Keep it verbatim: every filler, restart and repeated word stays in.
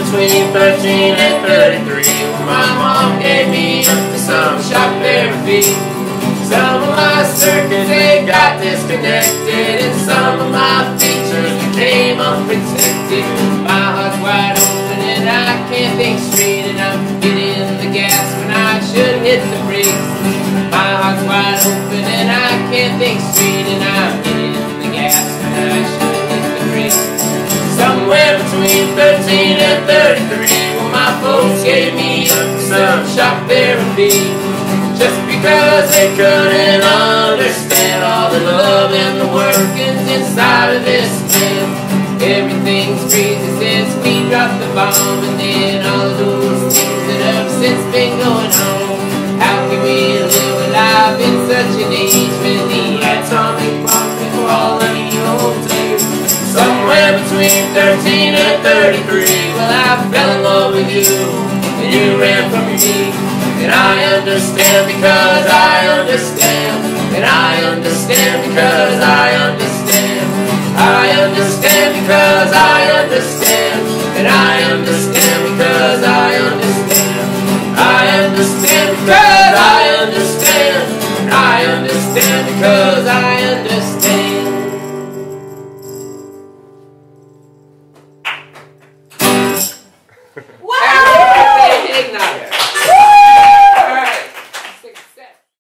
between thirteen and thirty-three, when my mom gave me up to some shock therapy. Some of my circuits, they got disconnected, and some of my features became unprotected. My heart's wide open and I can't think straight, and I'm hitting the gas when I should hit the brakes. My heart's wide open and I can't think straight, and I'm hitting the gas when I should hit the brakes. Somewhere between thirteen and thirty-three, when my folks gave me up to some shock therapy. Just because they couldn't understand all the love and the workings inside of this man. Everything's crazy since we dropped the bomb, and then all those things that have since been going on. How can we live a life in such an age when the atomic bomb can fall any old day? Somewhere between thirteen and thirty-three, well, I fell in love with you, and you ran from me. And I understand because I understand. And I understand because I understand. I understand because I